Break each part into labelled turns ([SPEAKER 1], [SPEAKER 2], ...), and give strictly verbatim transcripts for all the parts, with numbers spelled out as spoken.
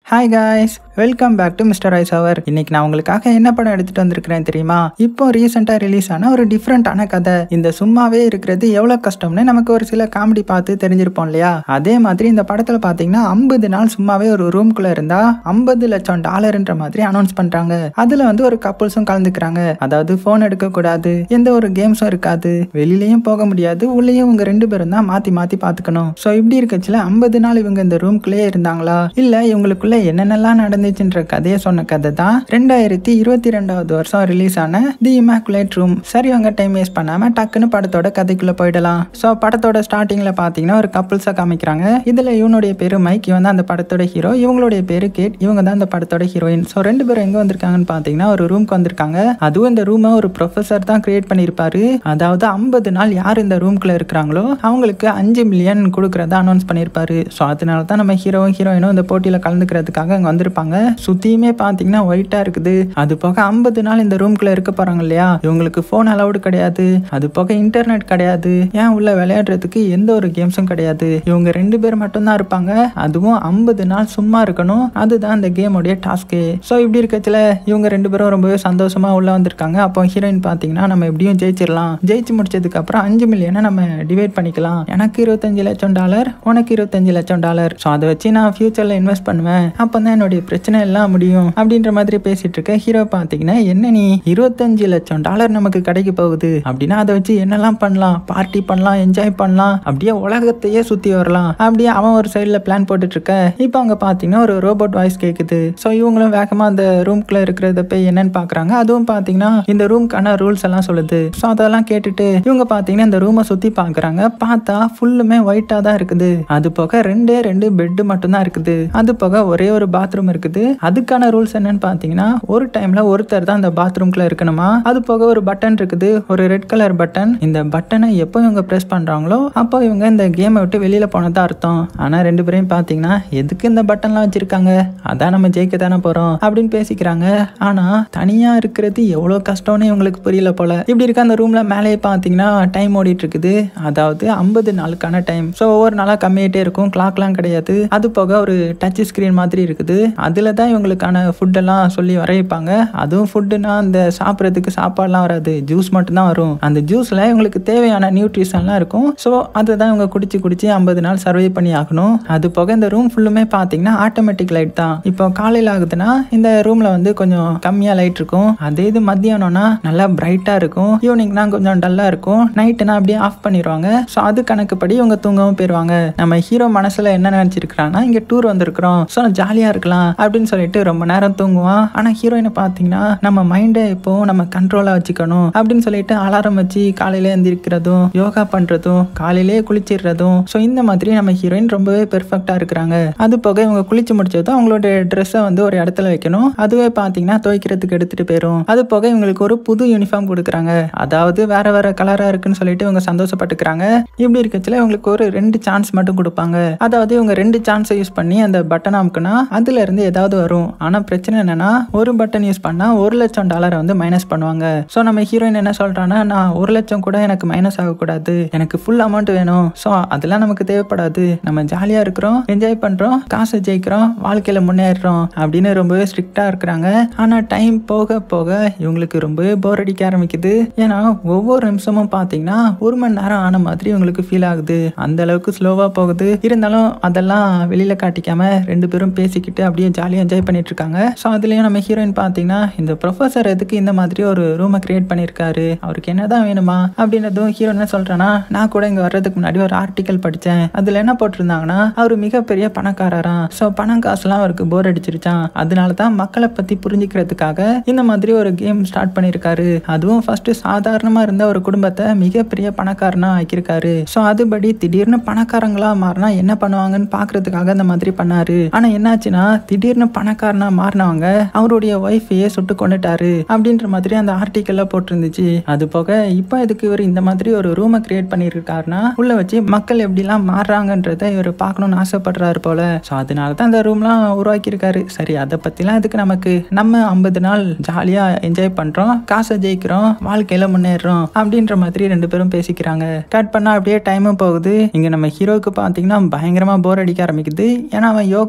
[SPEAKER 1] Hi guys, welcome back to mister ice hour. இன்னைக்கு நான் உங்களுக்காக என்ன படம் எடுத்துட்டு வந்திருக்கிறேன் தெரியுமா? இப்போ ரீசெண்டாக ரிலீஸ் ஆன ஒரு டிஃப்ரெண்டான கதை. இந்த சும்மாவே இருக்கிறது எவ்வளோ கஷ்டம்னு நமக்கு ஒரு சில காமெடி பார்த்து தெரிஞ்சிருப்போம் இல்லையா? அதே மாதிரி இந்த படத்தில் பார்த்தீங்கன்னா ஐம்பது நாள் சும்மாவே ஒரு ரூம்குள்ளே இருந்தா ஐம்பது லட்சம் டாலர்ன்ற மாதிரி அனௌன்ஸ் பண்ணுறாங்க. அதில் வந்து ஒரு கப்புள்ஸும் கலந்துக்கிறாங்க. அதாவது ஃபோன் எடுக்கக்கூடாது, எந்த ஒரு கேம்ஸும் இருக்காது, வெளியிலையும் போக முடியாது, உள்ளேயும் இவங்க ரெண்டு பேரும் தான் மாற்றி மாற்றி பார்த்துக்கணும். ஸோ இப்படி இருக்கச்சுல ஐம்பது நாள் இவங்க இந்த ரூம்குள்ளேயே இருந்தாங்களா, இல்லை இவங்களுக்குள்ள என்னென்னலாம் நடந்துச்சுன்ற கதையை சொன்ன கதை தான் ரெண்டாயிரத்தி இருபத்தி ரெண்டாவது வருஷம் ரிலீஸ் ஆன தி இமாக்குலேட் ரூம். சரி, அவங்க டைம் வேஸ்ட் பண்ணாம டக்குன்னு படத்தோட கதைக்குள்ள போயிடலாம். ஸோ படத்தோட ஸ்டார்டிங்ல பாத்தீங்கன்னா ஒரு கப்புள்ஸா காமிக்கிறாங்க. இதுல இவனுடைய பேரு மைக், இவன் தான் அந்த படத்தோட ஹீரோ, இவங்களுடைய பேரு கேட், இவங்க தான் அந்த படத்தோட ஹீரோயின். ஸோ ரெண்டு பேரும் எங்க வந்திருக்காங்கன்னு பாத்தீங்கன்னா ஒரு ரூம்க்கு வந்திருக்காங்க. அதுவும் இந்த ரூமை ஒரு ப்ரொஃபசர் தான் கிரியேட் பண்ணிருப்பாரு. அதாவது ஐம்பது நாள் யார் இந்த ரூம்குள்ள இருக்கிறாங்களோ அவங்களுக்கு அஞ்சு மில்லியன் கொடுக்கறதா அனௌன்ஸ் பண்ணிருப்பாரு. ஸோ அதனால தான் நம்ம ஹீரோவும் ஹீரோயினும் இந்த போட்டியில கலந்துக்கிறது அங்க வந்திருப்பாங்க. சுத்தியுமே பாத்தீங்கன்னா ஒயிட்டா இருக்குது. அது போக ஐம்பது நாள் இந்த ரூம்குள்ள இருக்க போறாங்க இல்லையா, இவங்களுக்கு போன் அலவுட் கிடையாது, அது போக இன்டர்நெட் கிடையாது, ஏன் உள்ள விளையாடுறதுக்கு எந்த ஒரு கேம்ஸும் கிடையாது. இவங்க ரெண்டு பேர் மட்டும் தான் இருப்பாங்க. அதுவும் ஐம்பது நாள் சும்மா இருக்கணும், அதுதான் இந்த கேமோடைய டாஸ்கே. ஸோ இப்படி இருக்கச்சுல இவங்க ரெண்டு பேரும் ரொம்பவே சந்தோஷமா உள்ள வந்திருக்காங்க. அப்போ ஹீரோயின் பாத்தீங்கன்னா நம்ம எப்படியும் ஜெயிச்சிடலாம், ஜெயிச்சு முடிச்சதுக்கு அப்புறம் அஞ்சு மில்லியனை நம்ம டிவைட் பண்ணிக்கலாம், எனக்கு இருபத்தஞ்சு லட்சம் டாலர், உனக்கு இருபத்தஞ்சு லட்சம் டாலர், ஸோ அதை வச்சு நான் ஃபியூச்சர்ல இன்வெஸ்ட் பண்ணுவேன், அப்பதான் என்னுடைய பிரச்சனை எல்லாம் முடியும் அப்படின்ற மாதிரி பேசிட்டு இருக்க ஹீரோ பாத்தீங்கன்னா, என்ன நீ இருபத்தஞ்சு லட்சம் டாலர் நமக்கு கிடைக்க போகுது அப்படின்னா அதை வச்சு என்னெல்லாம் பண்ணலாம், பார்ட்டி பண்ணலாம், என்ஜாய் பண்ணலாம், அப்படியே உலகத்தையே சுத்தி வரலாம், அப்படியே அவன் ஒரு சைட்ல பிளான் போட்டுட்டு இருக்க. இப்போ அங்க பாத்தீங்கன்னா ஒரு ரோபோட் வாய்ஸ் கேக்குது. ஸோ இவங்களும் வேகமா அந்த ரூம்குள்ள இருக்கிறத போய் என்னன்னு பாக்குறாங்க. அதுவும் பாத்தீங்கன்னா இந்த ரூம்க்கான ரூல்ஸ் எல்லாம் சொல்லுது. ஸோ அதெல்லாம் கேட்டுட்டு இவங்க பாத்தீங்கன்னா இந்த ரூமை சுத்தி பாக்குறாங்க. பார்த்தா ஃபுல்லுமே ஒயிட்டா தான் இருக்குது. அது போக ரெண்டே ரெண்டு பெட் மட்டும் தான் இருக்குது. அது போக ஒரே ஒரு பாத்ரூம் இருக்குது. அதுக்கான ரூல்ஸ் என்னன்னு பாத்தீங்கன்னா ஒரு டைம்ல ஒருத்தர் தான் அந்த பாத்ரூம்குள்ள இருக்கணுமா. அது போக ஒரு பட்டன் இருக்குது, ஒரு ரெட் கலர் பட்டன். இந்த பட்டனை எப்போ இவங்க பிரஸ் பண்றாங்களோ அப்போ இவங்க இந்த கேமை விட்டு வெளியில போனதா அர்த்தம். ஆனா ரெண்டு பேரையும் பாத்தீங்கன்னா எதுக்கு இந்த பட்டன்லாம் வச்சிருக்காங்க, அதான் நம்ம ஜெயிக்க தானே போறோம் அப்படின்னு பேசிக்கிறாங்க. ஆனா தனியா இருக்கிறது எவ்வளவு கஷ்டம்னு இவங்களுக்கு புரியல போல. இப்படி இருக்க அந்த ரூம்ல மேலேயே பாத்தீங்கன்னா டைம் ஓடிட்டு இருக்குது. அதாவது ஐம்பது நாளுக்கான டைம். ஸோ ஒவ்வொரு நாளா கம்மியாயிட்டே இருக்கும், கிளாக்லாம் கிடையாது. அது போக ஒரு டச் ஸ்கிரீன் மாதிரி இருக்குது. அதுல தான் இவங்களுக்கான ஃபுட் எல்லாம் சொல்லி வரைப்பாங்க. அதுவும் ஃபுட்டுனா அந்த சாப்பிட்றதுக்கு சாப்பாடுலாம் வராது, ஜூஸ் மட்டும் தான் வரும். அந்த ஜூஸ்ல இவங்களுக்கு தேவையான நியூட்ரிஷன்லாம் இருக்கும். ஸோ அதை தான் இவங்க குடிச்சு குடிச்சு ஐம்பது நாள் சர்வை பண்ணி ஆகணும். அது போக இந்த ரூம் ஃபுல்லுமே பார்த்தீங்கன்னா ஆட்டோமேட்டிக் லைட் தான். இப்போ காலையில் ஆகுதுன்னா இந்த ரூம்ல வந்து கொஞ்சம் கம்மியா லைட் இருக்கும். அதே இது மத்தியானம்னா நல்லா பிரைட்டா இருக்கும், ஈவினிங்னா கொஞ்சம் டல்லா இருக்கும், நைட்டுனா அப்படியே ஆஃப் பண்ணிடுவாங்க. ஸோ அது கணக்குப்படி இவங்க தூங்கவும் போயிடுவாங்க. நம்ம ஹீரோ மனசுல என்ன நினைச்சிருக்கிறான்னா, இங்க டூர் வந்திருக்கிறோம், ஸோ ஜாலியா இருக்கலாம் அப்படின்னு சொல்லிட்டு ரொம்ப நேரம் தூங்குவான். ஆனா ஹீரோயினை பாத்தீங்கன்னா நம்ம மைண்டை இப்போ நம்ம கண்ட்ரோலா வச்சுக்கணும் அப்படின்னு சொல்லிட்டு அலாரம் வச்சு காலையில எந்திரிக்கிறதும், யோகா பண்றதும், காலையிலேயே குளிச்சிடுறதும். ஸோ இந்த மாதிரி நம்ம ஹீரோயின் ரொம்பவே பெர்ஃபெக்டா இருக்கிறாங்க. அது போக இவங்க குளிச்சு முடிச்சதும் அவங்களோட ட்ரெஸ்ஸை வந்து ஒரு இடத்துல வைக்கணும். அதுவே பாத்தீங்கன்னா துவைக்கிறதுக்கு எடுத்துட்டு போயிடும். அது போக இவங்களுக்கு ஒரு புது யூனிஃபார்ம் கொடுக்குறாங்க. அதாவது வேற வேற கலரா இருக்குன்னு சொல்லிட்டு இவங்க சந்தோஷப்பட்டுக்கிறாங்க. இப்படி இருக்கச்சுல இவங்களுக்கு ஒரு ரெண்டு சான்ஸ் மட்டும் கொடுப்பாங்க. அதாவது இவங்க ரெண்டு சான்ஸை யூஸ் பண்ணி அந்த பட்டன் அமுக்குனா அதுல இருந்து ஏதாவது வரும். ஆனா பிரச்சனை என்னன்னா ஒரு பட்டன் யூஸ் பண்ணா ஒரு லட்சம் டாலரை வந்து மைனஸ் பண்ணுவாங்க. சோ நம்ம ஹீரோயின் என்ன சொல்றான்னா, நான் ஒரு லட்சம் கூட எனக்கு மைனஸ் ஆகக்கூடாது, எனக்கு ஃபுல் அமௌண்ட் வேணும். சோ அதெல்லாம் நமக்கு தேவைப்படாது, நம்ம ஜாலியா இருக்கிறோம், என்ஜாய் பண்றோம், காசை ஜெயிக்கிறோம், வாழ்க்கையில முன்னேறோம் அப்படின்னு ரொம்பவே ஸ்ட்ரிக்டா இருக்கிறாங்க. ஆனா டைம் போக போக இவங்களுக்கு ரொம்பவே போர் அடிக்க ஆரம்பிக்குது. ஏன்னா ஒவ்வொரு நிமிஷமும் பாத்தீங்கன்னா ஒரு மணி நேரம் ஆன மாதிரி இவங்களுக்கு ஃபீல் ஆகுது. அந்த அளவுக்கு ஸ்லோவா போகுது. இருந்தாலும் அதெல்லாம் வெளியில காட்டிக்காம ரெண்டு பேரும் பேசிக்கிட்டு அப்படியே ஜாலியாக என்ஜாய் பண்ணிட்டு இருக்காங்க. ஸோ அதுலேயும் நம்ம ஹீரோயின் பார்த்தீங்கன்னா இந்த ப்ரொஃபஸர் எதுக்கு இந்த மாதிரி ஒரு ரூமை கிரியேட் பண்ணியிருக்காரு, அவருக்கு என்னதான் வேணுமா அப்படின்றதும் ஹீரோயின் என்ன சொல்றேன்னா, நான் கூட இங்கே வர்றதுக்கு முன்னாடி ஒரு ஆர்டிக்கல் படித்தேன். அதில் என்ன போட்டிருந்தாங்கன்னா, அவர் மிகப்பெரிய பணக்காரராம். ஸோ பணம் காசுலாம் அவருக்கு போர் அடிச்சிருச்சான். அதனால தான் மக்களை பற்றி புரிஞ்சுக்கிறதுக்காக இந்த மாதிரி ஒரு கேம் ஸ்டார்ட் பண்ணியிருக்காரு. அதுவும் ஃபர்ஸ்ட் சாதாரணமாக இருந்த ஒரு குடும்பத்தை மிகப்பெரிய பணக்காரனா ஆக்கியிருக்காரு. ஸோ அதுபடி திடீர்னு பணக்காரங்களா மாறினா என்ன பண்ணுவாங்கன்னு பார்க்கறதுக்காக அந்த மாதிரி பண்ணாரு. ஆனா என்னாச்சுன்னா திடீர்னு பணக்காரனா மாறினவங்க அவருடைய ஒய்ஃபையே சுட்டு கொண்டுட்டாரு அப்படின்ற மாதிரி அந்த ஆர்டிக்கல்ல போட்டிருந்துச்சு. அது போக இப்போ இதுக்கு இவர் இந்த மாதிரி ஒரு ரூமை கிரியேட் பண்ணிருக்காருன்னா உள்ள வச்சு மக்கள் எப்படிலாம் மாறுறாங்கன்றத இவர் பார்க்கணும்னு ஆசைப்படுறாரு போல. ஸோ அதனால தான் அந்த ரூம்லாம் உருவாக்கியிருக்காரு. சரி, அதை பத்திலாம் இதுக்கு நமக்கு நம்ம ஐம்பது நாள் ஜாலியா என்ஜாய் பண்றோம், காசை ஜெயிக்கிறோம், வாழ்க்கையில முன்னேறோம் அப்படின்ற மாதிரி ரெண்டு பேரும் பேசிக்கிறாங்க. கட் பண்ணா அப்படியே டைமும் போகுது. இங்க நம்ம ஹீரோக்கு பாத்தீங்கன்னா பயங்கரமா போர் அடிக்க ஆரம்பிக்குது. ஏன்னா அவன் யோகாவும் பண்றது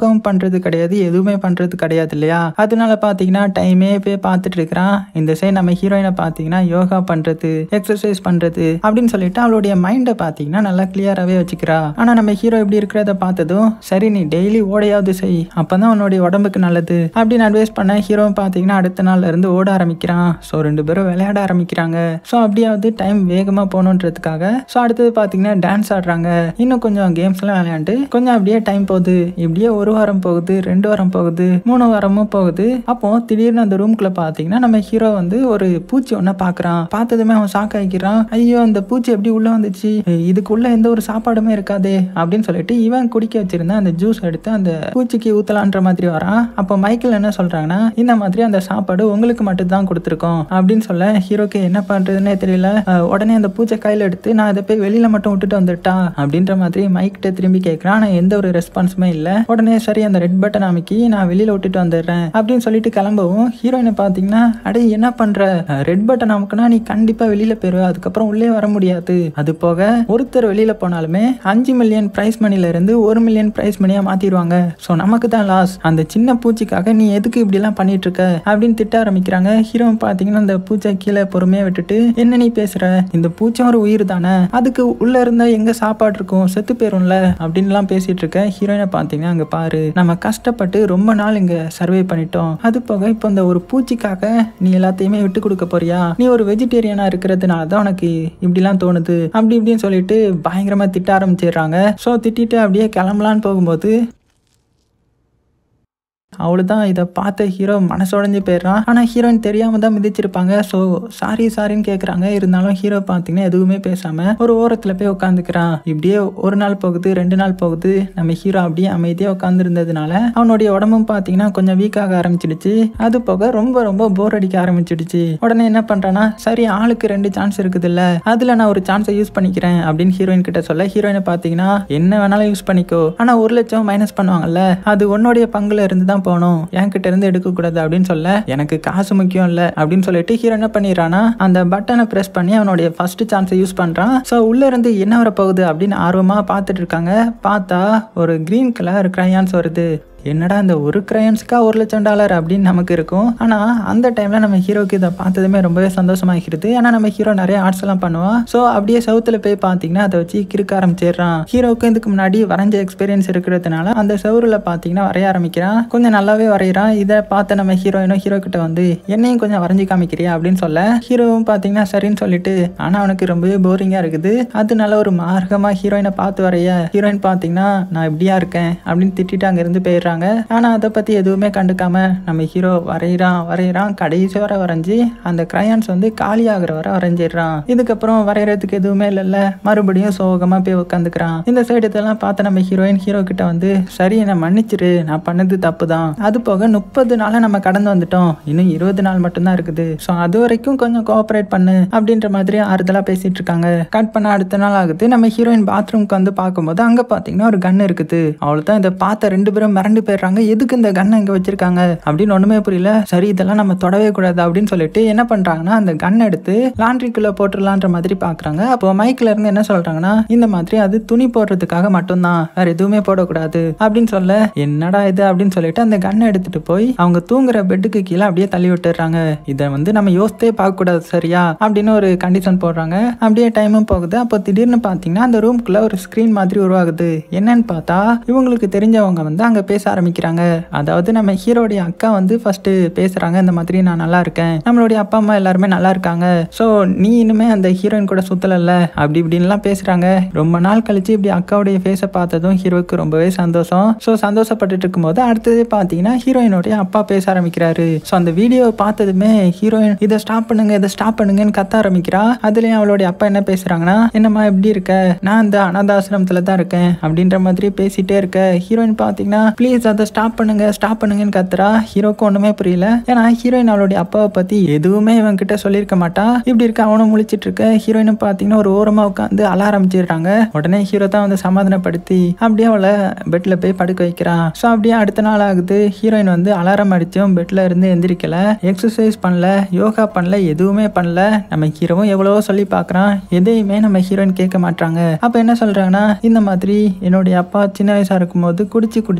[SPEAKER 1] பண்றது கிடையாது, எதுவுமே பண்றது கிடையாது இல்லையா. அதனால பாத்தீங்கன்னா டைமே போய் பார்த்துட்டு இருக்கிறான். இந்த சைடு நம்ம ஹீரோயினை பாத்தீங்கன்னா யோகா பண்றது, எக்ஸசைஸ் பண்றது அப்படின்னு சொல்லிட்டு அவளுடைய மைண்டை பாத்தீங்கன்னா நல்லா கிளியராகவே வச்சுக்கிறா. ஆனா நம்ம ஹீரோ இப்படி இருக்கிறத பார்த்ததும் சரி நீ டெய்லி ஓடையாவது செய், அப்பதான் உன்னுடைய உடம்புக்கு நல்லது அப்படின்னு அட்வைஸ் பண்ண ஹீரோ பாத்தீங்கன்னா அடுத்த நாள்ல இருந்து ஓட ஆரம்பிக்கிறான். ஸோ ரெண்டு பேரும் விளையாட ஆரம்பிக்கிறாங்க. ஸோ அப்படியாவது டைம் வேகமா போகணுன்றதுக்காக ஸோ அடுத்தது பாத்தீங்கன்னா டான்ஸ் ஆடுறாங்க. இன்னும் கொஞ்சம் கேம்ஸ் எல்லாம் விளையாண்டு கொஞ்சம் அப்படியே டைம் போகுது. இப்படியே ஒரு வாரம் போகுது, ரெண்டு வாரம் போகுது, மூணு வாரமும் போகுது. அப்போ திடீர்னு அந்த ரூம்குள்ள பாத்தீங்கன்னா நம்ம ஹீரோ வந்து ஒரு பூச்சி ஒன்ன பாக்குறான். பார்த்ததுமே அவன் ஷாக் ஆகிக்கிறான். ஐயோ அந்த பூச்சி எப்படி உள்ள வந்துச்சு, இதுக்குள்ள எந்த ஒரு சாப்பாடுமே இருக்காதே அப்படின்னு சொல்லிட்டு இவன் குடிக்க வச்சிருந்த அந்த ஜூஸ் எடுத்து அந்த பூச்சிக்கு ஊத்தலான்ற மாதிரி வரான். அப்போ மைக்கேல் என்ன சொல்றாங்கன்னா இந்த மாதிரி அந்த சாப்பாடு உங்களுக்கு மட்டும் தான் கொடுத்துருக்கோம் அப்படின்னு சொல்ல ஹீரோக்கு என்ன பண்றதுன்னே தெரியல. உடனே அந்த பூச்சை கையில எடுத்து நான் அதை போய் வெளியில மட்டும் விட்டுட்டு வந்துட்டா அப்படின்ற மாதிரி மைக்கிட்ட திரும்பி கேட்கிறான். ஆனா எந்த ஒரு ரெஸ்பான்ஸுமே இல்ல. உடனே சரி அந்த ரெட் பட்டன் அமைக்கி நான் வெளியில விட்டுட்டு வந்துடுறேன் அப்படின்னு சொல்லிட்டு கிளம்பவும் ஹீரோயினை பாத்தீங்கன்னா அடே என்ன பண்ற, ரெட் பட்டன் அமுக்குனா நீ கண்டிப்பா வெளியில போயிருவ, அதுக்கப்புறம் உள்ளே வர முடியாது. அது போக ஒருத்தர் வெளியில போனாலுமே அஞ்சு மில்லியன் பிரைஸ் மணில இருந்து ஒரு மில்லியன் பிரைஸ் மணியா மாத்திடுவாங்க. சோ நமக்கு தான் லாஸ். அந்த சின்ன பூச்சிக்காக நீ எதுக்கு இப்படி எல்லாம் பண்ணிட்டு இருக்க அப்படின்னு திட்ட ஆரம்பிக்கிறாங்க. ஹீரோ பாத்தீங்கன்னா அந்த பூச்சை கீழே பொறுமையா விட்டுட்டு என்ன நீ பேசுற, இந்த பூச்சி ஒரு உயிர் தானே, அதுக்கு உள்ள இருந்தா எங்க சாப்பாடு இருக்கும், செத்து போயிரும்ல அப்படின்னு எல்லாம் பேசிட்டு இருக்க. ஹீரோயினை பாத்தீங்கன்னா அங்க பாரு, நம்ம கஷ்டப்பட்டு ரொம்ப நாள் இங்க சர்வே பண்ணிட்டோம், அது போக இப்போ இந்த ஒரு பூச்சிக்காக நீ எல்லாத்தையுமே விட்டு கொடுக்க போறியா, நீ ஒரு வெஜிடேரியனா இருக்கிறதுனால தான் உனக்கு இப்படிலாம் தோணுது அப்படி இப்படின்னு சொல்லிட்டு பயங்கரமா திட்ட ஆரம்பிச்சிடுறாங்க. ஸோ திட்டிட்டு அப்படியே கிளம்பலான்னு போகும்போது அவ்வளோதான். இதை பார்த்த ஹீரோ மனசுடைஞ்சு போயிடுறான். ஆனால் ஹீரோயின் தெரியாம தான் மிதிச்சிருப்பாங்க. ஸோ சாரி சாரின்னு கேட்குறாங்க. இருந்தாலும் ஹீரோ பார்த்தீங்கன்னா எதுவுமே பேசாம ஒரு ஓரத்தில் போய் உட்காந்துக்கிறான். இப்படியே ஒரு நாள் போகுது, ரெண்டு நாள் போகுது. நம்ம ஹீரோ அப்படியே அமைதியாக உட்காந்துருந்ததுனால அவனுடைய உடம்பும் பார்த்தீங்கன்னா கொஞ்சம் வீக்காக ஆரம்பிச்சிடுச்சு. அது போக ரொம்ப ரொம்ப போர் அடிக்க ஆரம்பிச்சிடுச்சு. உடனே என்ன பண்றானா சரி ஆளுக்கு ரெண்டு சான்ஸ் இருக்குது இல்ல, அதுல நான் ஒரு சான்ஸை யூஸ் பண்ணிக்கிறேன் அப்படின்னு ஹீரோயின் கிட்ட சொல்ல ஹீரோயினை பார்த்தீங்கன்னா என்ன வேணாலும் யூஸ் பண்ணிக்கோ, ஆனா ஒரு லட்சம் மைனஸ் பண்ணுவாங்கல்ல, அது உன்னுடைய பங்குல இருந்து தான் போகணும், என்கிட்ட இருந்து எடுக்க கூடாது அப்படின்னு சொல்ல எனக்கு காசு முக்கியம் இல்ல அப்படின்னு சொல்லிட்டு ஹீரோ என்ன பண்ணிடுறானா அந்த பட்டனை பிரஸ் பண்ணி அவனுடைய ஃபர்ஸ்ட் சான்ஸை யூஸ் பண்றான். ஸோ உள்ள இருந்து என்ன வர போகுது அப்படின்னு ஆர்வமா பார்த்துட்டு இருக்காங்க. பார்த்தா ஒரு கிரீன் கலர் கிரையான்ஸ் வருது. என்னடா இந்த ஒரு கிரையான்ஸ்க்கா ஒரு லட்சம் டாலர் அப்படின்னு நமக்கு இருக்கும். ஆனா அந்த டைம்ல நம்ம ஹீரோக்கு இதை பார்த்ததுமே ரொம்பவே சந்தோஷமாகிறது. ஏன்னா நம்ம ஹீரோ நிறைய ஆர்ட்ஸ் எல்லாம் பண்ணுவான். ஸோ அப்படியே சவுத்துல போய் பார்த்தீங்கன்னா அதை வச்சு கிறுக்க ஆரம்பிச்சிடுறான். ஹீரோக்கு இதுக்கு முன்னாடி வரைஞ்ச எக்ஸ்பீரியன்ஸ் இருக்கிறதுனால அந்த செவருல பார்த்தீங்கன்னா வரைய ஆரம்பிக்கிறான். கொஞ்சம் நல்லாவே வரைகிறான். இதை பார்த்த நம்ம ஹீரோயினும் ஹீரோ கிட்ட வந்து என்னையும் கொஞ்சம் வரைஞ்சி காமிக்கிறியா அப்படின்னு சொல்ல ஹீரோவும் பார்த்தீங்கன்னா சரின்னு சொல்லிட்டு ஆனா அவனுக்கு ரொம்பவே போரிங்கா இருக்குது. அதனால ஒரு மார்க்கமா ஹீரோயினை பார்த்து வரைய ஹீரோயின் பார்த்தீங்கன்னா நான் இப்படியா இருக்கேன் அப்படின்னு திட்டிட்டு அங்க இருந்து போயிடுறாங்க. ஆனா அதை பத்தி எதுவுமே கண்டுக்காம நம்ம ஹீரோ வரைகிறான் வரைகிறான் கடைசி வரை வரைஞ்சி அந்த கிரையான்ஸ் வந்து காலி ஆகுற வரை வரைஞ்சிடுறான். இதுக்கப்புறம் வரைகிறதுக்கு எதுவுமே இல்லைல்ல, மறுபடியும் சோகமா போய் உட்காந்துக்கிறான். இந்த சைடு இதெல்லாம் பார்த்த நம்ம ஹீரோயின் ஹீரோ கிட்ட வந்து சரி என்னை மன்னிச்சிரு, நான் பண்ணது தப்பு தான், அது போக முப்பது நாளை நம்ம கடந்து வந்துட்டோம், இன்னும் இருபது நாள் மட்டும்தான் இருக்குது, ஸோ அது வரைக்கும் கொஞ்சம் கோஆபரேட் பண்ணு அப்படின்ற மாதிரி ஆறுதலா பேசிட்டு இருக்காங்க. கட் பண்ண அடுத்த நாள் ஆகுது. நம்ம ஹீரோயின் பாத்ரூம்க்கு வந்து பார்க்கும்போது அங்க பாத்தீங்கன்னா ஒரு கன் இருக்குது. அவ்வளவுதான். இதை பார்த்த ரெண்டு பேரும் மிரண்டு போயிடுறாங்க. எதுக்கு இந்த கன்னை இங்க வச்சிருக்காங்க அப்படின்னு ஒண்ணுமே புரியல. சரி இதெல்லாம் நம்ம தொடவே கூடாது அப்படின்னு சொல்லிட்டு என்ன பண்றாங்கன்னா அந்த கன் எடுத்து லாண்ட்ரிக்குள்ள போட்டுடலான்ற மாதிரி பாக்குறாங்க. அப்போ மைக்ல இருந்து என்ன சொல்றாங்கன்னா இந்த மாதிரி அது துணி போடுறதுக்காக மட்டும்தான், வேற எதுவுமே போடக்கூடாது அப்படின்னு சொல்ல என்னடா இது அப்படின்னு சொல்லிட்டு அந்த கன்னை எடுத்துட்டு போய் அவங்க தூங்குற பெட்டுக்கு கீழே அப்படியே தள்ளி விட்டுறாங்க. இதை வந்து நம்ம யோசித்தே பார்க்க கூடாது சரியா அப்படின்னு ஒரு கண்டிஷன் போடுறாங்க. அப்படியே டைமும் போகுது. அப்போ திடீர்னு பாத்தீங்கன்னா அந்த ரூம்குள்ள ஒரு ஸ்கிரீன் மாதிரி உருவாகுது. என்னன்னு பார்த்தா இவங்களுக்கு தெரிஞ்சவங்க வந்து அங்க பேச ஆரம்பிக்கிறாங்க. அதாவது நம்ம ஹீரோடைய அக்கா வந்து ஃபர்ஸ்ட் பேசுறாங்க, இந்த மாதிரி நான் நல்லா இருக்கேன், நம்மளுடைய அப்பா அம்மா எல்லாருமே நல்லா இருக்காங்க, சோ நீ இனிமே அந்த ஹீரோயின் கூட சுத்தல அப்படி இப்படின்லாம் பேசுறாங்க. ரொம்ப நாள் கழிச்சு இப்படி அக்காவுடைய ஃபேஸை பார்த்ததும் ஹீரோக்கு ரொம்பவே சந்தோஷம். ஸோ சந்தோஷப்பட்டு இருக்கும் போது அடுத்தது பார்த்தீங்கன்னா ஹீரோயினுடைய அப்பா பேச ஆரம்பிக்கிறாரு. ஸோ அந்த வீடியோவை பார்த்ததுமே ஹீரோயின் இதை ஸ்டாப் பண்ணுங்க இதை ஸ்டாப் பண்ணுங்கன்னு கத்த ஆரம்பிக்கிறா. அதுலயும் அவளுடைய அப்பா என்ன பேசுறாங்கன்னா என்னம்மா எப்படி இருக்க, நான் இந்த அனாதாசிரமத்துல தான் இருக்கேன் அப்படின்ற மாதிரி பேசிட்டே இருக்க. ஹீரோயின் பார்த்தீங்கன்னா ப்ளீஸ் அதை ஸ்டாப் பண்ணுங்க ஸ்டாப் பண்ணுங்கன்னு கத்துறா. ஹீரோக்கு ஒண்ணுமே புரியல. ஏன்னா ஹீரோயின் அவளுடைய அப்பாவை பத்தி எதுவுமே இவன் கிட்ட சொல்லியிருக்க மாட்டா. இப்படி இருக்க அவனும் முழிச்சிட்டு இருக்க. ஹீரோயினும் பாத்தீங்கன்னா ஒரு ஓரமா உட்காந்து அழ ஆரம்பிச்சிடுறாங்க. உடனே ஹீரோ தான் வந்து சமாதானப்படுத்தி அப்படியே அவளை பெட்ல போய் படுக்க வைக்கிறான். ஸோ அப்படியே அடுத்த நாள் ஆகுது. ஹீரோயின் வந்து அலாரம் அடிச்சும் பெட்ல இருந்து எந்திரிக்கல, எக்ஸசைஸ் பண்ணல, யோகா பண்ணல, எதுவுமே பண்ணல. நம்ம ஹீரோவும் எவ்வளவோ சொல்லி பாக்குறான், எதையுமே நம்ம ஹீரோயின் கேட்க மாட்டாங்க. அப்ப என்ன சொல்றாங்கன்னா இந்த மாதிரி என்னுடைய அப்பா சின்ன வயசா இருக்கும் போது குடிச்சு குடிச்சு எல்லாத்தையும்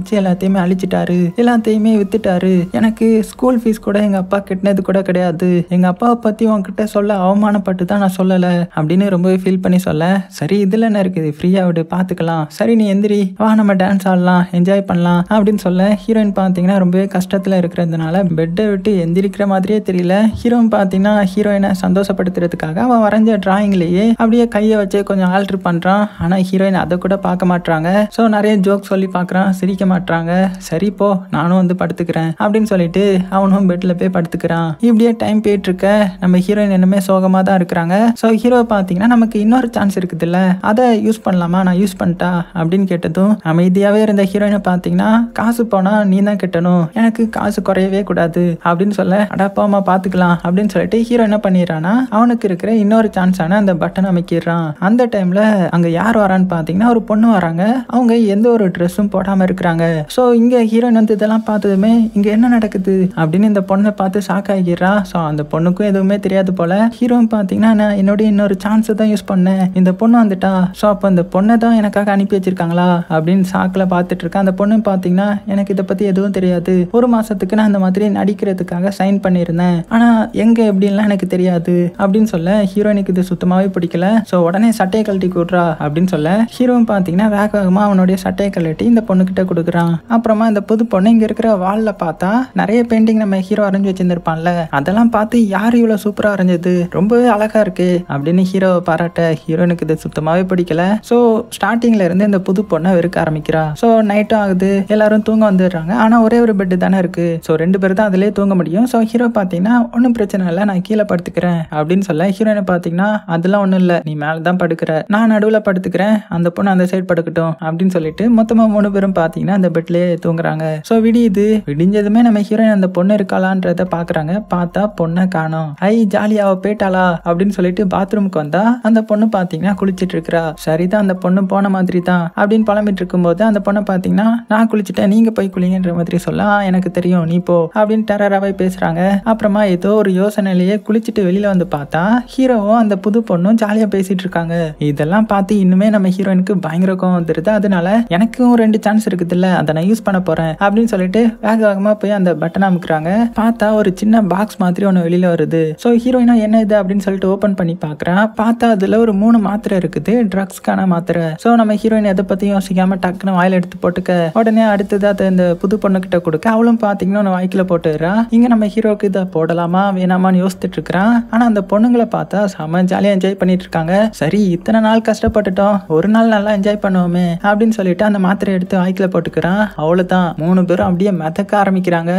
[SPEAKER 1] எல்லாத்தையுமே அழிச்சிட்டாரு, எல்லாத்தையுமே வித்துட்டாரு, எனக்கு ஸ்கூல் ஃபீஸ் கூட எங்க அப்பா கட்டினது கூட கிடையாது, எங்க அப்பாவை பத்தி உன்கிட்ட சொல்ல அவமானப்பட்டு தான் நான் சொல்லல அப்படின்னு ரொம்பவே ஃபீல் பண்ணி சொல்ல, சரி இதுல என்ன இருக்குது, ஃப்ரீயா விடு பாத்துக்கலாம், சரி நீ எந்திரி வா நம்ம டான்ஸ் ஆடலாம் என்ஜாய் பண்ணலாம் அப்படின்னு சொல்ல, ஹீரோயின் பாத்தீங்கன்னா ரொம்பவே கஷ்டத்துல இருக்கிறதுனால பெட்டை விட்டு எந்திரிக்கிற மாதிரியே தெரியல. ஹீரோயின் பாத்தீங்கன்னா ஹீரோயினை சந்தோஷப்படுத்துறதுக்காக அவன் வரைஞ்ச டிராயிங்லயே அப்படியே கையை வச்சு கொஞ்சம் ஆல்டர் பண்றான். ஆனா ஹீரோயின் அதை கூட பார்க்க மாட்டாங்க. ஸோ நிறைய ஜோக் சொல்லி பார்க்கறான், சிரிக்க மாட்டாங்க. சரி போ நானும் வந்து படுத்துக்கிறேன் அப்படின்னு சொல்லிட்டு அவனும் பெட்ல போய் படுத்துக்கிறான். இப்படியே டைம் போயிட்டு இருக்க நம்ம ஹீரோயின் என்னமே சோகமா தான் இருக்கிறாங்க. ஸோ ஹீரோ பாத்தீங்கன்னா நமக்கு இன்னொரு சான்ஸ் இருக்குதுல்ல, அதை யூஸ் பண்ணலாமா, நான் யூஸ் பண்ணிட்டா அப்படின்னு கேட்டதும் அமைதியாவே இருந்த ஹீரோயினை பாத்தீங்கன்னா காசு போனா நீ தான் கட்டணும், எனக்கு காசு குறையவே கூடாது அப்படின்னு சொல்ல, அடாப்பாமா பாத்துக்கலாம் அப்படின்னு சொல்லிட்டு ஹீரோ என்ன பண்ணிடுறான்னா அவனுக்கு இருக்கிற இன்னொரு சான்ஸான அந்த பட்டன் அமைக்கிறான். அந்த டைம்ல அங்க யார் வரான்னு பாத்தீங்கன்னா ஒரு பொண்ணு வராங்க. அவங்க எந்த ஒரு ட்ரெஸ்ஸும் போடாம இருக்கிறாங்க. ஸோ இங்க ஹீரோயின் வந்து இதெல்லாம் பார்த்ததுமே இங்க என்ன நடக்குது அப்படின்னு இந்த பொண்ணை பார்த்து ஷாக் ஆகிடுறா. ஸோ அந்த பொண்ணுக்கும் எதுவுமே தெரியாது போல. ஹீரோயின் பாத்தீங்கன்னா நான் என்னோட இன்னொரு சான்ஸ் தான் யூஸ் பண்ணேன், இந்த பொண்ணு வந்துட்டா, ஸோ அப்போ அந்த பொண்ணை தான் எனக்காக அனுப்பி வச்சிருக்காங்களா அப்படின்னு ஷாக்ல பார்த்துட்டு இருக்கேன். அந்த பொண்ணு பாத்தீங்கன்னா எனக்கு இதை பத்தி எதுவும் தெரியாது, ஒரு மாசத்துக்கு நான் இந்த மாதிரி நடிக்கிறதுக்காக சைன் பண்ணியிருந்தேன், ஆனா எங்க எப்படின்லாம் எனக்கு தெரியாது அப்படின்னு சொல்ல, ஹீரோயினுக்கு இது சுத்தமாவே பிடிக்கல. ஸோ உடனே சட்டையை கழட்டி கூடுறா அப்படின்னு சொல்ல, ஹீரோயின் பாத்தீங்கன்னா வேக வேகமா அவனுடைய சட்டையை கழட்டி இந்த பொண்ணு கிட்ட கொடுக்குறான். அப்புறமா இந்த புது பொண்ணு இங்க இருக்கிற வால்ல பார்த்தா நிறைய பெயிண்டிங் நம்ம ஹீரோ வரைஞ்சு வச்சிருந்திருப்பான்ல, அதெல்லாம் பார்த்து யார் இவ்வளவு சூப்பரா வரைஞ்சது, ரொம்பவே அழகா இருக்கு அப்படின்னு ஹீரோ பாராட்ட, ஹீரோயினுக்கு இது சுத்தமாவே பிடிக்கல. ஸோ ஸ்டார்டிங்ல இருந்து இந்த புது பொண்ணை வெறுக்க ஆரம்பிக்கிறா. ஸோ நைட்டும் ஆகுது, எல்லாரும் தூங்க வந்துடுறாங்க. ஆனா ஒரே ஒரு பெட்டு தானே இருக்கு, ஸோ ரெண்டு பேர் தான் அதிலே தூங்க முடியும். ஸோ ஹீரோ பாத்தீங்கன்னா ஒன்றும் பிரச்சனை இல்லை, நான் கீழே படுத்துக்கிறேன் அப்படின்னு சொல்ல, ஹீரோயினை பாத்தீங்கன்னா அதெல்லாம் ஒன்றும் இல்லை, நீ மேலே தான் படுக்கிற, நான் நடுவில் படுத்துக்கிறேன், அந்த பொண்ணு அந்த சைடு படுக்கட்டும் அப்படின்னு சொல்லிட்டு மொத்தமா மூணு பேரும் பாத்தீங்கன்னா அந்த பெட்லயே தூங்குறாங்க. ஸோ விடியுது, விடிஞ்சதுமே நம்ம ஹீரோயின் அந்த பொண்ணு இருக்காளான்றத பாக்குறாங்க. பார்த்தா பொண்ணை காணோம். ஐ ஜாலியா அவ போயிட்டாளா அப்படின்னு சொல்லிட்டு பாத்ரூமுக்கு வந்தா அந்த பொண்ணு பாத்தீங்கன்னா குளிச்சிட்டு இருக்கிறா. சரிதான் அந்த பொண்ணு போன மாதிரி தான் அப்படின்னு புலம்பிட்டு இருக்கும்போது அந்த பொண்ணை பாத்தீங்கன்னா நான் குளிச்சுட்டேன் நீங்க போய் குளிங்கன்ற மாதிரி சொல்ல, எனக்கு தெரியும் நீ போ அப்படின்னு டெரராவே பேசுறாங்க. அப்புறமா ஏதோ ஒரு யோசனையிலேயே குளிச்சுட்டு வெளியில வந்து பார்த்தா ஹீரோவும் அந்த புது பொண்ணும் ஜாலியா பேசிட்டு இருக்காங்க. இதெல்லாம் பார்த்து இன்னுமே நம்ம ஹீரோயினுக்கு பயங்கர கோவம் வந்துருது. அதனால எனக்கும் ரெண்டு சான்ஸ் இருக்குது இல்ல, அதை நான் யூஸ் பண்ண போறேன் அப்படின்னு சொல்லிட்டு வேக வேகமா போய் அந்த பட்டன் அமுக்குறாங்க. பார்த்தா ஒரு சின்ன பாக்ஸ் மாதிரி ஒன்று வெளியில வருது. ஸோ ஹீரோயினா என்ன இது அப்படின்னு சொல்லிட்டு ஓபன் பண்ணி பாக்குறான். பார்த்தா அதுல ஒரு மூணு மாத்திரை இருக்குது, ட்ரக்ஸ்க்கான மாத்திரை. ஸோ நம்ம ஹீரோயின் எதை பத்தியும் யோசிக்காம டக்குன்னு வாயில எடுத்து போட்டுக்க, உடனே அடுத்தது அதை இந்த புது பொண்ணு கிட்ட கொடுக்க, அவளும் பாத்தீங்கன்னா ஒன்று வாய்க்குல போட்டுறா. இங்க நம்ம ஹீரோக்கு இதை போடலாமா வேணாமான்னு யோசிச்சுட்டு இருக்கிறான். ஆனா அந்த பொண்ணுங்களை பார்த்தா செம ஜாலியா என்ஜாய் பண்ணிட்டு இருக்காங்க. சரி இத்தனை நாள் கஷ்டப்பட்டுட்டோம், ஒரு நாள் நல்லா என்ஜாய் பண்ணுவோமே அப்படின்னு சொல்லிட்டு அந்த மாத்திரை எடுத்து வாய்க்குல போட்டுக்கிறான். அவ்வளவுதான், மூணு பேரும் அப்படியே மிதக்க ஆரம்பிக்கிறாங்க.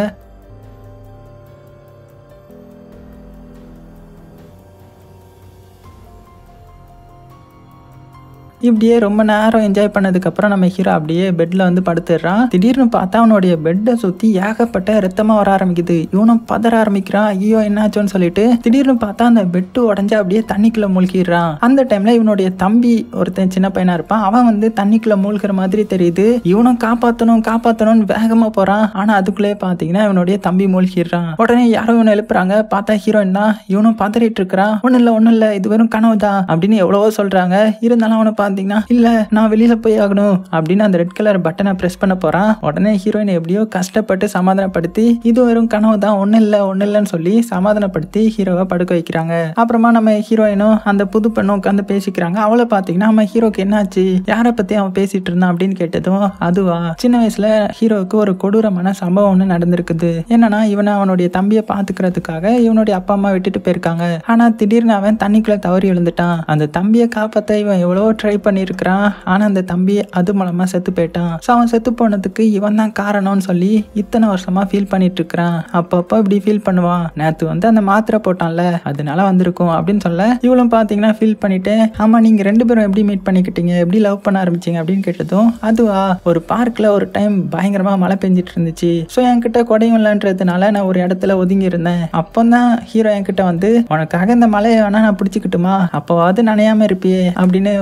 [SPEAKER 1] இப்படியே ரொம்ப நேரம் என்ஜாய் பண்ணதுக்கு அப்புறம் நம்ம ஹீரோ அப்படியே பெட்ல வந்து படுத்துடுறான். திடீர்னு பார்த்தா அவனுடைய பெட்டை சுத்தி ஏகப்பட்ட ரத்தமா வர ஆரம்பிக்குது. இவனும் பதற ஆரம்பிக்கிறான், ஐயோ என்னாச்சுன்னு சொல்லிட்டு. திடீர்னு பார்த்தா அந்த பெட்டு உடஞ்சு அப்படியே தண்ணிக்குள்ள மூழ்கிடுறான். அந்த டைம்ல இவனுடைய தம்பி ஒருத்தன் சின்ன பையனா இருப்பான், அவன் வந்து தண்ணிக்குள்ள மூழ்கிற மாதிரி தெரியுது. இவனும் காப்பாத்தணும் காப்பாத்தணும்னு வேகமா போறான். ஆனா அதுக்குள்ளே பாத்தீங்கன்னா இவனுடைய தம்பி மூழ்கிடுறான். உடனே யாரோ இவனை எழுப்புறாங்க. பார்த்தா ஹீரோயின் தான். இவனும் பதறிட்டு இருக்கிறான். ஒண்ணு இல்ல ஒண்ணு இல்ல இது வெறும் கனவுதான் அப்படின்னு எவ்வளவோ சொல்றாங்க. இருந்தாலும் அவனை இல்ல நான் வெளியில போய் ஆகணும் அப்படின்னு அந்த ரெட் கலர் பட்டனை பிரஸ் பண்ண போறான். உடனே ஹீரோயின் எப்படியோ கஷ்டப்பட்டு சமாதானப்படுத்தி இது வெறும் கனவு தான், ஒண்ணு இல்ல ஒண்ணு இல்லன்னு சொல்லி சமாதானப்படுத்தி ஹீரோவை படுக்க வைக்கிறாங்க. அப்புறமா நம்ம ஹீரோயினும் அந்த புது பெண்ணும் உட்காந்து பேசிக்கிறாங்க. அவளை பாத்தீங்கன்னா நம்ம ஹீரோக்கு என்னாச்சு, யாரை பத்தி அவன் பேசிட்டு இருந்தான் அப்படின்னு கேட்டதும், அதுவா சின்ன வயசுல ஹீரோவுக்கு ஒரு கொடூரமான சம்பவம் ஒண்ணு நடந்திருக்குது. என்னன்னா இவனை அவனுடைய தம்பியை பாத்துக்கிறதுக்காக இவனுடைய அப்பா அம்மா விட்டுட்டு போயிருக்காங்க. ஆனா திடீர்னு அவன் தண்ணிக்குள்ள தவறி விழுந்துட்டான். அந்த தம்பியை காப்பாத்த இவன் எவ்வளவோ ட்ரை பண்ணிருக்கிறான். ஆனா அந்த தம்பி அது மூலமா செத்து போயிட்டான். அவன் செத்து போனதுக்கு இவன் தான் காரணம்னு சொல்லி இத்தனை வருஷமா ஃபீல் பண்ணிட்டு இருக்கிறான். அப்பப்போ இப்படி ஃபீல் பண்ணுவான், நேத்து வந்து அந்த மாத்திரை போட்டான்ல அதனால வந்திருக்கும் அப்படின்னு சொல்ல, இவளும் பாத்தீங்கன்னா ஃபீல் பண்ணிட்டு, ஆமா நீங்க ரெண்டு பேரும் எப்படி மீட் பண்ணிக்கிட்டீங்க, எப்படி லவ் பண்ண ஆரம்பிச்சீங்க அப்படின்னு கேட்டதும், அதுவா ஒரு பார்க்ல ஒரு டைம் பயங்கரமா மழை பெஞ்சிட்டு இருந்துச்சு. ஸோ என்கிட்ட கொடையும் இல்லைன்றதுனால நான் ஒரு இடத்துல ஒதுங்கி இருந்தேன். அப்போதான் ஹீரோ என்கிட்ட வந்து உனக்காக இந்த மழையை வேணா நான் பிடிச்சிக்கிட்டுமா, அப்போவாது நனையாம இருப்பியே அப்படின்னு ஒரு மொக்க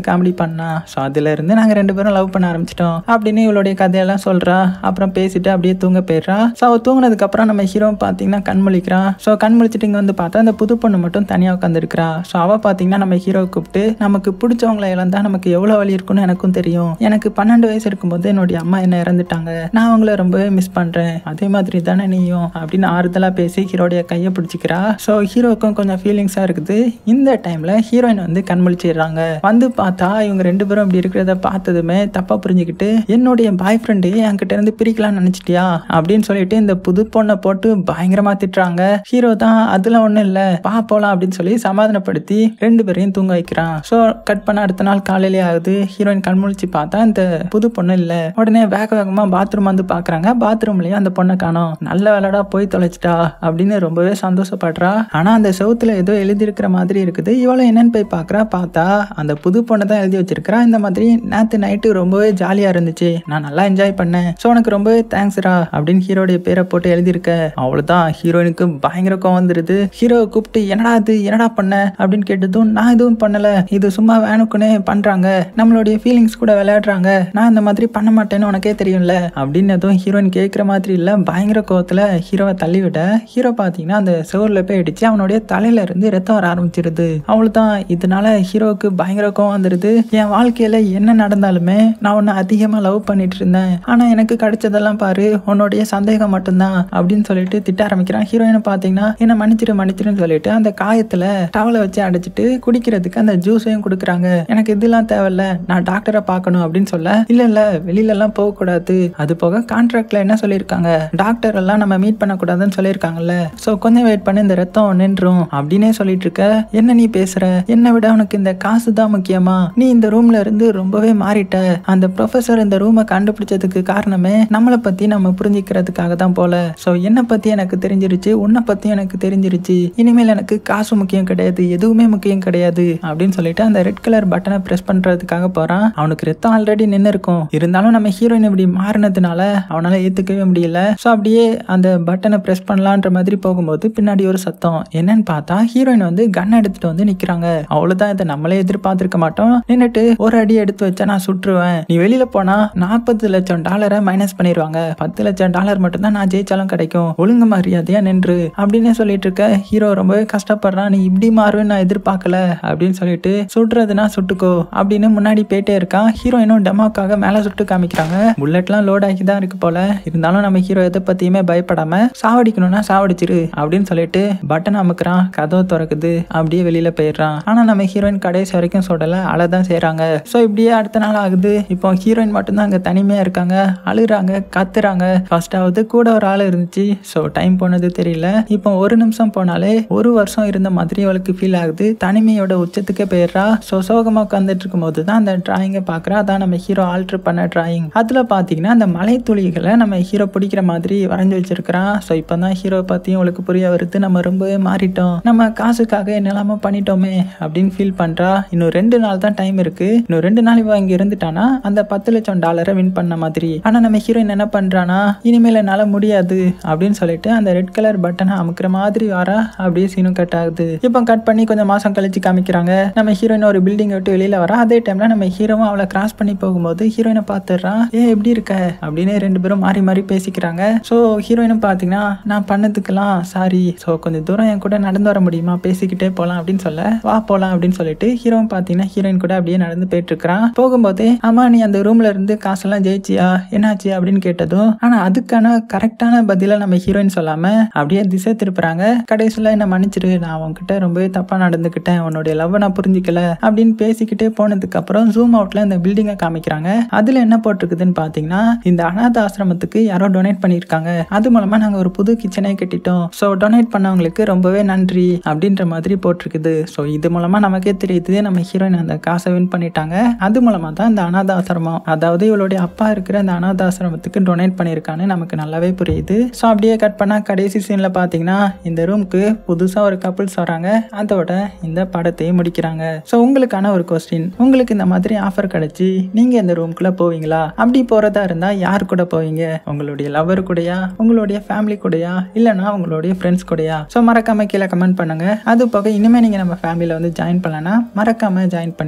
[SPEAKER 1] காமெடி பண்ணா. ஸோ அதுல இருந்து நாங்க ரெண்டு பேரும் லவ் பண்ண ஆரம்பிச்சிட்டோம் அப்படின்னு இவளுடைய கதையெல்லாம் சொல்றா. அப்புறம் பேசிட்டு அப்படியே தூங்க போயிடுறா. ஸோ அவ தூங்கினதுக்கு அப்புறம் நம்ம ஹீரோ பாத்தீங்கன்னா கண் முழிக்கிறான். ஸோ கண் முழிச்சிட்டு இங்க வந்து பார்த்தா அந்த புது பொண்ணு மட்டும் தனியா உட்காந்துருக்கா. ஸோ அவ பாத்தீங்கன்னா நம்ம ஹீரோ கூப்பிட்டு, நமக்கு பிடிச்சவங்களை இழந்தா நமக்கு எவ்வளவு வலி இருக்குன்னு எனக்கும் தெரியும். எனக்கு பன்னெண்டு வயசு இருக்கும்போது என்னுடைய அம்மா என்ன இறந்துட்டாங்க. நான் அவங்கள ரொம்பவே மிஸ் பண்றேன். அதே மாதிரி தானே நீயும் அப்படின்னு ஆறுதலா பேசி ஹீரோடைய கையை பிடிச்சிக்கிறா. ஸோ ஹீரோக்கும் கொஞ்சம் ஃபீலிங்ஸா இருக்குது. இந்த டைம்ல ஹீரோயின் வந்து கண் முழிச்சிடுறாங்க. வந்து பார்த்தா இவங்க ரெண்டு பேரும் அப்படி இருக்கிறத பார்த்ததுமே தப்பா புரிஞ்சுக்கிட்டு, என்னுடைய பாய் ஃப்ரெண்டு என்கிட்ட இருந்து பிரிக்கலாம்னு நினைச்சிட்டியா அப்படின்னு சொல்லிட்டு இந்த புது பொண்ணை போட்டு பயங்கரமா திட்டுறாங்க. ஹீரோ தான் அதுல ஒண்ணும் இல்ல, பா போலாம் அப்படின்னு சொல்லி சமாதானப்படுத்தி ரெண்டு பேரையும் தூங்க வைக்கிறான். ஸோ கட் பண்ண அடுத்த நாள் காலையிலே ஆகுது. ஹீரோயின் கண் முழிச்சு பார்த்தா இந்த புது பொண்ணு இல்ல. உடனே வேக வேகமா பாத்ரூம் வந்து பாக்குறாங்க. பாத்ரூம்லயும் அந்த பொண்ணை காணோம். நல்ல வேலைடா போய் தொலைச்சிட்டா அப்படின்னு ரொம்பவே சந்தோஷப்படுறா. ஆனா அந்த செவுத்துல ஏதோ எழுதி இருக்கிற மாதிரி இருக்குது. இவளும் என்னன்னு போய் பாக்குறா. பார்த்தா அந்த புது பொண்ணை தான் எழுதி வச்சிருக்கிறா. இந்த மாதிரி நேத்து நைட்டு ரொம்பவே ஜாலியா இருந்துச்சு, நான் நல்லா என்ஜாய் பண்ணேன், ஸோ உனக்கு ரொம்பவே தேங்க்ஸ்ரா அப்படின்னு ஹீரோடைய பேரை போட்டு எழுதியிருக்க. அவ்வளவுதான் ஹீரோயினுக்கு பயங்கர கோவம் வந்துருது. ஹீரோவை கூப்பிட்டு, என்னடா இது, என்னடா பண்ண அப்படின்னு கேட்டதும், நான் எதுவும் பண்ணல, இது சும்மா வேணுக்குன்னே பண்றாங்க, நம்மளுடைய ஃபீலிங்ஸ் கூட விளையாடுறாங்க, நான் இந்த மாதிரி பண்ண மாட்டேன்னு உனக்கே தெரியும்ல அப்படின்னு எதுவும் ஹீரோயின் கேட்கிற மாதிரி இல்ல. பயங்கர கோவத்துல ஹீரோவை தள்ளி விட, ஹீரோ பாத்தீங்கன்னா அந்த செவர்ல போய் அடிச்சு அவனுடைய தலையில இருந்து ரத்தம் வர ஆரம்பிச்சிருது. அவ்வளவுதான். இதனால ஹீரோவுக்கு பயங்கர கோவம் வந்துருது. என் வாழ்க்கையில என்ன நடந்தாலுமே நான் உன்னை அதிகமா லவ் பண்ணிட்டு இருந்தேன், ஆனா எனக்கு கிடைச்சதெல்லாம் பாரு உன்னுடைய சந்தேகம் மட்டும்தான் அப்படின்னு சொல்லிட்டு திட்ட ஆரம்பிக்கிறான். ஹீரோயினை பாத்தீங்கன்னா என்ன மன்னிச்சிரு மன்னிச்சிருன்னு சொல்லிட்டு அந்த காயத்துல டவலை வச்சு அடைச்சிட்டு குடிக்கிறதுக்கு அந்த ஜூஸையும் கொடுக்குறாங்க. எனக்கு இதெல்லாம் தேவையில்ல, நான் டாக்டரை பார்க்கணும் அப்படின்னு சொல்ல, இல்ல இல்ல வெளியில எல்லாம் போக கூடாது, அது போக கான்ட்ராக்ட்ல என்ன சொல்லியிருக்காங்க, டாக்டர் எல்லாம் நம்ம மீட் பண்ண கூடாதுன்னு சொல்லியிருக்காங்கல்ல, சோ கொஞ்சம் வெயிட் பண்ணி இந்த ரத்தம் நின்றும் அப்படின்னே சொல்லிட்டு இருக்க. என்ன நீ பேசுற, என்னை விட உனக்கு இந்த காசு தான் முக்கியமா, நீ இந்த ரூம்ல இருந்து ரொம்பவே மாறிட்ட, அந்த ப்ரொஃபசர் இந்த ரூமை கண்டுபிடிச்சதுக்கு காரணமே நம்மளை பத்தி நம்ம புரிஞ்சுக்கிறதுக்காக தான் போல, சோ என்னை பத்தி எனக்கு தெரிஞ்சிருச்சு, உன்னை பத்தி எனக்கு தெரிஞ்சிருச்சு, இனிமேல் எனக்கு காசு முக்கியம் கிடையாது, எதுவுமே முக்கியம் கிடையாது அப்படின்னு சொல்லிட்டு அந்த ரெட் கலர் பட்டனை பிரஸ் பண்றதுக்காக போறான். அவனுக்கு ரத்தம் ஆல்ரெடி நின்று இருக்கும், இருந்தாலும் நம்ம ஹீரோயின் இப்படி மாறினதுனால அவனால ஏத்துக்கவே முடியல. சோ அப்படியே அந்த பட்டனை பிரஸ் பண்ணலான்ற மாதிரி போகும்போது பின்னாடி ஒரு சத்தம். என்னன்னு பார்த்தா ஹீரோயின் வந்து கன் எடுத்துட்டு வந்து நிக்கிறாங்க. அவ்வளவுதான், இதை நம்மளே எதிர்பார்த்திருக்க மாட்டோம். நின்னுட்டு ஒரு அடி எடுத்து வச்சா நான் சுற்றுவேன், நீ வெளியில போனா நாற்பது லட்சம் டாலரை மைனஸ் பண்ணிடுவாங்க, பத்து லட்சம் டாலர் மட்டும் தான் நான் ஜெயிச்சாலும் கிடைக்கும், ஒழுங்கு மரியாதையா நின்று அப்படின்னு சொல்லிட்டு இருக்க. ஹீரோ ரொம்பவே கஷ்டப்படுறான். நீ இப்படி மாறுவேன்னு நான் எதிர்பார்க்கல அப்படின்னு சொல்லிட்டு, சுடுறதுனா சுட்டுக்கோ அப்படின்னு முன்னாடி போயிட்டே இருக்கான். ஹீரோயினும் டெமோக்காக மேல சுட்டு காமிக்கிறாங்க. புல்லட்லாம் லோட் ஆகி தான் இருக்கு போல, இருந்தாலும் நம்ம ஹீரோ எதை பத்தியுமே பயப்படாம சாவடிக்கணும்னா சாவடிச்சிரு அப்படின்னு சொல்லிட்டு பட்டன் அமுக்குறான். கதவு திறக்குது. அப்படியே வெளியில போயிடுறான். ஆனா நம்ம ஹீரோயின் கடைசி வரைக்கும் சொல்லல, அழதான் செய்யறாங்க. சோ இப்படியே அடுத்த நாள் ஆகுது. இப்போ ஹீரோயின் மட்டும்தான் அங்க தனிமையா இருக்காங்க. அழுறாங்க, கத்துறாங்க. ஃபர்ஸ்டாவது கூட ஒரு ஆள் இருந்துச்சு. ஸோ டைம் போனது தெரியல. இப்போ ஒரு நிமிஷம் போனாலே ஒரு வருஷம் இருந்த மாதிரி அவளுக்கு ஃபீல் ஆகுது. தனிமையோட உச்சத்துக்கே போயிடுறா. ஸோ சோகமா உட்காந்துட்டு இருக்கும் போது தான் அந்த டிராயிங்கை பார்க்குறா. அதான் நம்ம ஹீரோ ஆல்ட்ரு பண்ண டிராயிங். அதில் பார்த்தீங்கன்னா அந்த மலை துளிகளை நம்ம ஹீரோ பிடிக்கிற மாதிரி வரைஞ்சி வச்சிருக்கிறான். ஸோ இப்போ தான் ஹீரோ பற்றியும் அவளுக்கு புரிய வருது, நம்ம ரொம்பவே மாறிட்டோம், நம்ம காசுக்காக என்னெல்லாமோ பண்ணிட்டோமே அப்படின்னு ஃபீல் பண்ணுறா. இன்னும் ரெண்டு நாள் தான் டைம் இருக்கு. இன்னும் ரெண்டு நாள் இவ இங்கே இருந்துட்டானா அந்த பத்து லட்சம் டாலரை வின் பண்ண மாதிரி. ஆனால் நம்ம ஹீரோயின் என்ன பண்ணுறானா, இனிமேல் என்னால் முடியாது அப்படின்னு சொல்லிட்டு அந்த ரெட் கலர் பட்டனை அமுக்கிற மாதிரி வரா. அப்படியே சீனும் கட் ஆகுது. இப்போ கட் பண்ணி கொஞ்சம் மாசம் கழிச்சு காமிக்கிறாங்க. நம்ம ஹீரோயின் ஒரு பில்டிங் விட்டு வெளியில வரா. அதே டைம்ல நம்ம ஹீரோவும் அவளை கிராஸ் பண்ணி போகும்போது ஹீரோயினை பார்த்துடுறான். ஏ எப்படி இருக்க அப்படின்னு ரெண்டு பேரும் மாறி மாறி பேசிக்கிறாங்க. ஸோ ஹீரோயினும் பார்த்தீங்கன்னா, நான் பண்ணதுக்கெல்லாம் சாரி, ஸோ கொஞ்சம் தூரம் என் கூட நடந்து வர முடியுமா, பேசிக்கிட்டே போகலாம் அப்படின்னு சொல்ல, வா போகலாம் அப்படின்னு சொல்லிட்டு ஹீரோவும் பார்த்தீங்கன்னா ஹீரோயின் கூட அப்படியே நடந்து போயிட்டு இருக்கிறான். போகும்போதே, ஆமா நீ அந்த ரூம்ல இருந்து காசெல்லாம் ஜெயிச்சியா, என்னாச்சு அப்படின்னு கேட்டதும், ஆனா அதுக்கான கரெக்டான பதில நம்ம ஹீரோயின் சொல்லாம அப்படியே திசை திருப்புறாங்க. கடைசியில என்ன மன்னிச்சிரு, நான் உன்கிட்ட ரொம்பவே தப்பா நடந்துக்கிட்டேன், உன்னுடைய லவ் நான் புரிஞ்சிக்கல அப்படின்னு பேசிக்கிட்டே போனதுக்கு அப்புறம் ஜூம் அவுட்ல இந்த பில்டிங்கை காமிக்கிறாங்க. அதுல என்ன போட்டிருக்குதுன்னு பாத்தீங்கன்னா, இந்த அநாத ஆசிரமத்துக்கு யாரோ டொனேட் பண்ணிருக்காங்க, அது மூலமா நாங்க ஒரு புது கிச்சனை கட்டிட்டோம், சோ டொனேட் பண்ணவங்களுக்கு ரொம்பவே நன்றி அப்படின்ற மாதிரி போட்டிருக்குது. சோ இது மூலமா நமக்கே தெரியுது நம்ம ஹீரோயின் அந்த காசை வின் பண்ணிட்டாங்க. அது மூலமா தான் இந்த அநாத ஆசிரமம், அதாவது இவளுடைய அப்பா இருக்கிற அந்த அநாத ஆசிரமத்துக்கு டொனேட் பண்ணிருக்கான்னு நமக்கு நல்லாவே புரியுது. சோ அப்படியே கட் பண்ணா கடைசி சீன்ல பாத்தீங்கன்னா இந்த ரூம்க்கு புதுசா ஒரு கப்பிள்ஸ் வராங்க. அதோட இந்த படத்தையும் முடிக்கிறாங்க. சோ உங்களுக்கான ஒரு கொஸ்டின், உங்களுக்கு இந்த மாதிரி ஆஃபர் கிடைச்சி நீங்க இந்த ரூம்குள்ள போவீங்களா? அப்படி போறதா இருந்தா யார் கூட போவீங்க? உங்களுடைய லவர் கூடயா, உங்களுடைய ஃபேமிலி கூடயா, இல்லனா உங்களுடைய ஃப்ரெண்ட்ஸ் கூடயா? சோ மறக்காம கீழே கமெண்ட் பண்ணுங்க. அது போக இனிமே நீங்க நம்ம ஃபேமிலியில வந்து ஜாயின் பண்ணலனா மறக்காம ஜாயின் பண்ணி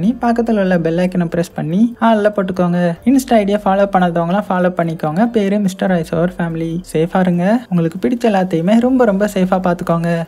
[SPEAKER 1] பண்ணி பக்கத்தில் உள்ள பெல் ஐக்கனை ப்ரெஸ் பண்ணி ஆளில் போட்டுக்கோங்க. இன்ஸ்டா ஐடியா ஃபாலோ பண்ணாதவங்களாம் ஃபாலோ பண்ணிக்கோங்க. பேரு மிஸ்டர் ஐஸ் அவர் ஃபேமிலி. சேஃபாக இருங்க. உங்களுக்கு பிடிச்ச எல்லாத்தையுமே ரொம்ப ரொம்ப சேஃபாக பார்த்துக்கோங்க.